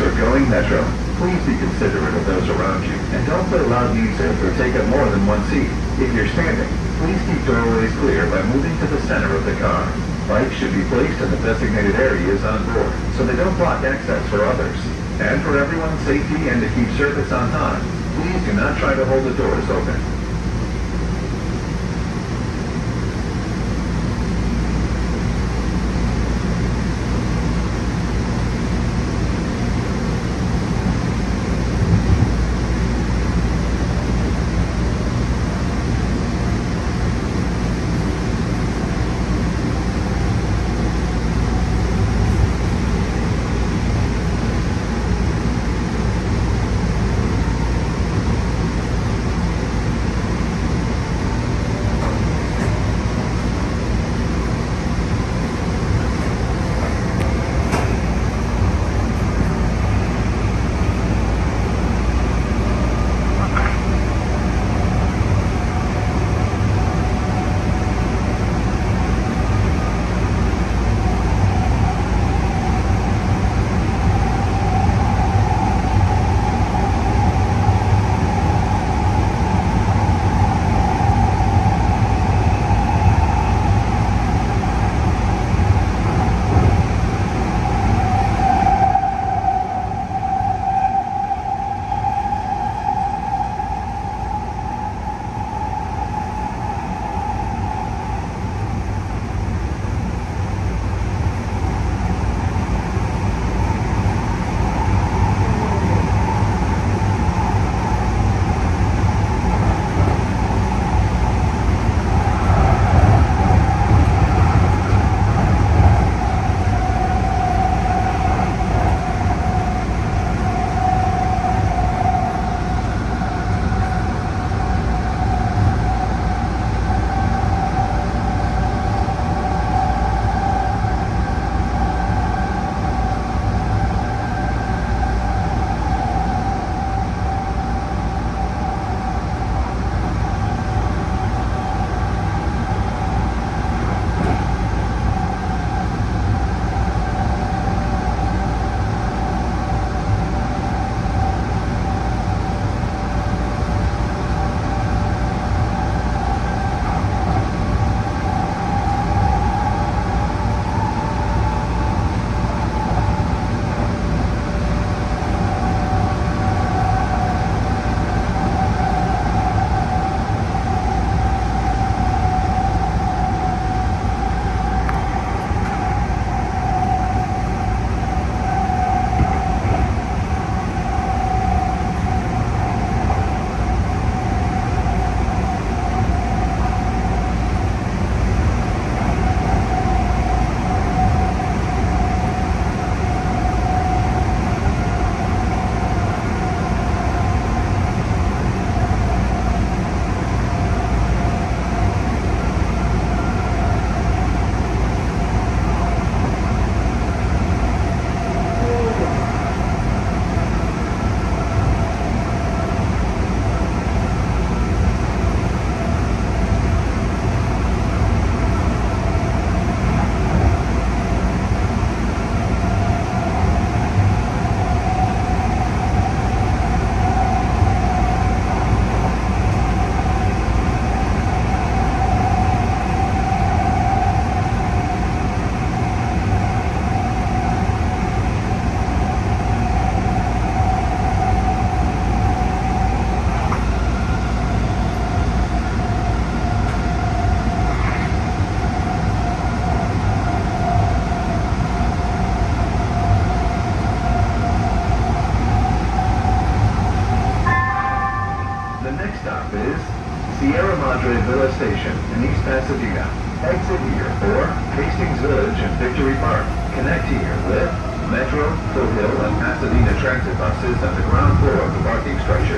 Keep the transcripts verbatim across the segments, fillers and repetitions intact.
for going Metro. Please be considerate of those around you, and don't play loud music or take up more than one seat. If you're standing, please keep doorways clear by moving to the center of the car. Bikes should be placed in the designated areas on board, so they don't block access for others. And for everyone's safety and to keep service on time, please do not try to hold the doors open. Sierra Madre Villa Station in East Pasadena. Exit here for Hastings Village and Victory Park. Connect here with Metro, Foothill, and Pasadena transit buses on the ground floor of the parking structure.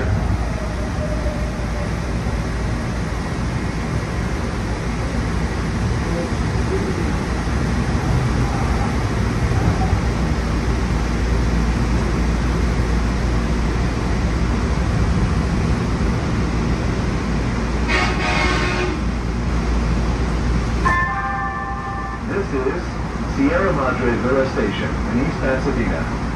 This is Sierra Madre Villa Station in East Pasadena.